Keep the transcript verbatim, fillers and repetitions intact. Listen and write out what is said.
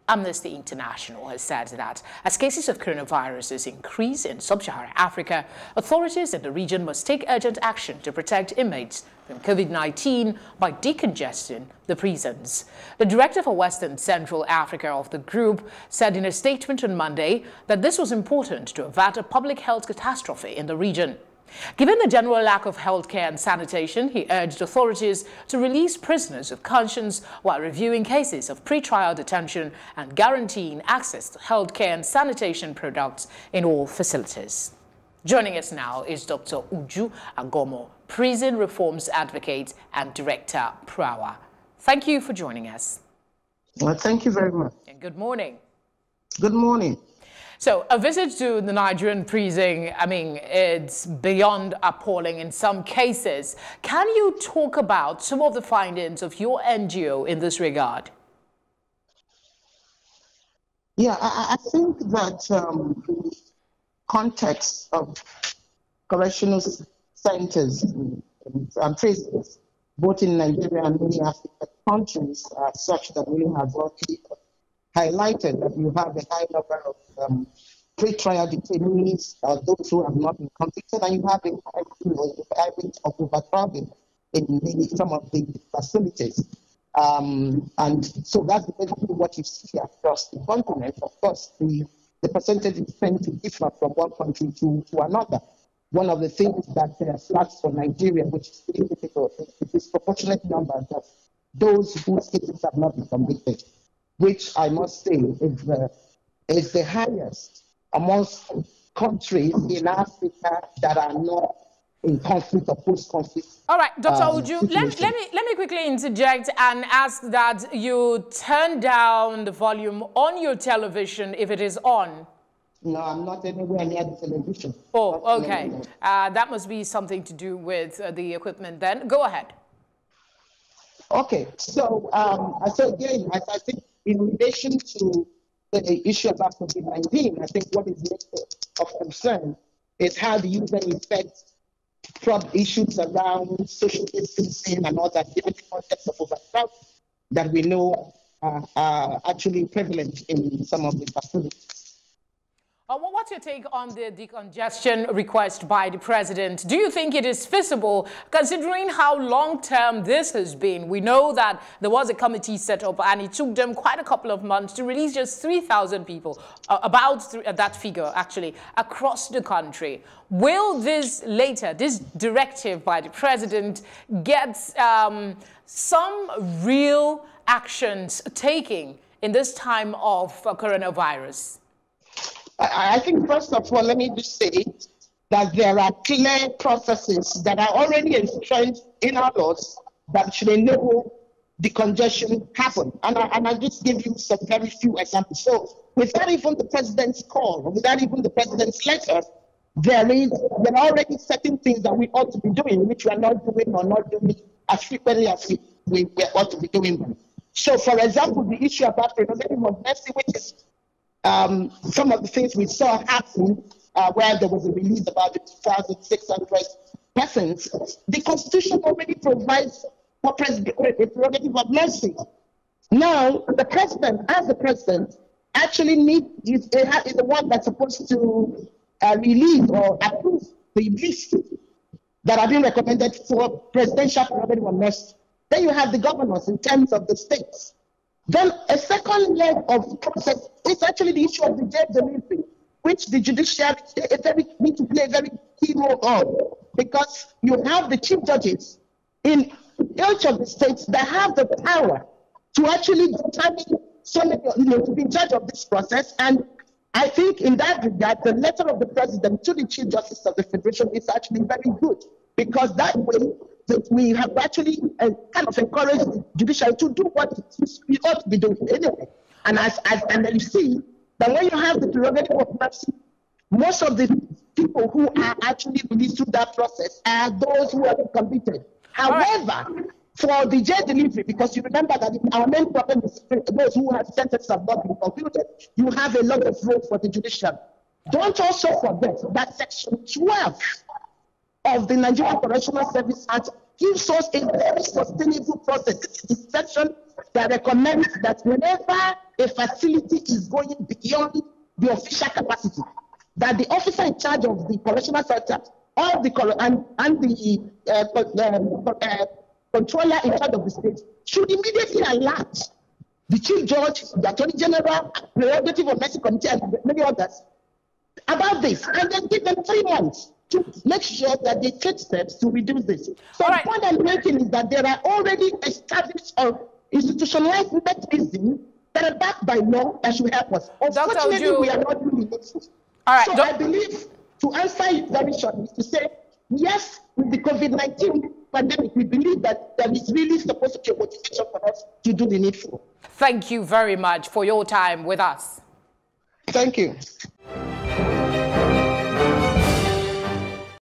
Amnesty International has said that as cases of coronaviruses increase in sub-Saharan Africa, authorities in the region must take urgent action to protect inmates from COVID nineteen by decongesting the prisons. The director for Western Central Africa of the group said in a statement on Monday that this was important to avert a public health catastrophe in the region. Given the general lack of healthcare and sanitation, he urged authorities to release prisoners of conscience while reviewing cases of pre-trial detention and guaranteeing access to healthcare and sanitation products in all facilities. Joining us now is Doctor Uju Agomo, prison reforms advocate and director, Prawa. Thank you for joining us. Well, thank you very much. And good morning. Good morning. So a visit to the Nigerian prison, I mean, it's beyond appalling in some cases. Can you talk about some of the findings of your N G O in this regard? Yeah, I, I think that um, the context of correctional centers and, and prisons, both in Nigeria and many African countries, are such that we have already highlighted that you have a high number of um, pre-trial detainees, uh, those who have not been convicted, and you have a high rate of overcrowding in maybe some of the facilities. Um, and so that's basically what you see across the continent. Of course, the, the percentages tend to differ from one country to, to another. One of the things that uh, flags for Nigeria, which is pretty difficult, is the disproportionate numbers of those whose cases have not been convicted, which I must say is the, is the highest amongst countries in Africa that are not in conflict or post-conflict. All right, Doctor um, Uju, let, let, me, let me quickly interject and ask that you turn down the volume on your television if it is on. No, I'm not anywhere near the television. Oh, okay. Uh, that must be something to do with uh, the equipment then. Go ahead. Okay, so, um, so again, I, I think in relation to the issue about COVID nineteen, I think what is of concern is how the user affects issues around social distancing and all that, given the context of overcrowding that we know uh, are actually prevalent in some of the facilities. Uh, well, what's your take on the decongestion request by the president? Do you think it is feasible, considering how long-term this has been? We know that there was a committee set up and it took them quite a couple of months to release just three thousand people, uh, about th uh, that figure actually, across the country. Will this later, this directive by the president, get um, some real actions taken in this time of uh, coronavirus? I think, first of all, let me just say that there are clear processes that are already entrenched in our laws that should enable decongestion happen. And I, and I just give you some very few examples. So without even the president's call, without even the president's letter, there is there are already certain things that we ought to be doing, which we are not doing or not doing as frequently as we, we, we ought to be doing them. So, for example, the issue about prerogative of mercy, which is Um, some of the things we saw happen uh, where there was a release about the two thousand six hundred persons, the Constitution already provides for a prerogative of mercy. Now, the president, as the president, actually need, is, is the one that's supposed to uh, release or approve the list that have been recommended for presidential prerogative of mercy. Then you have the governors in terms of the states. Then a second leg of process is actually the issue of the jail delivery, which the judiciary need to play a very key role on, because you have the chief judges in each of the states that have the power to actually determine, some, you know, to be in charge of this process. And I think in that regard, the letter of the president to the chief justice of the federation is actually very good, because that way, that we have actually uh, kind of encouraged the judiciary to do what we ought to be doing anyway. And as, as and then you see that when you have the prerogative of mercy, most of the people who are actually released through that process are those who have been convicted. However, right, for the jail delivery, because you remember that our main problem is those who have sentences have not been concluded, you have a lot of room for the judiciary. Don't also forget that section twelve of the Nigerian Correctional Service Act gives us a very sustainable process. This is the section that recommends that whenever a facility is going beyond the official capacity, that the officer in charge of the correctional center or the and, and the uh, uh, controller in charge of the state should immediately alert the chief judge, the attorney general, prerogative of mercy committee, and many others about this, and then give them three months to make sure that they take steps to reduce this. So right. The point I'm making is that there are already established or institutionalized mechanisms that are backed by law that should help us. Unfortunately, we are not doing it. All right, so I believe, to answer you very shortly, to say, yes, with the COVID nineteen pandemic, we believe that there is really supposed to be a motivation for us to do the needful. Thank you very much for your time with us. Thank you.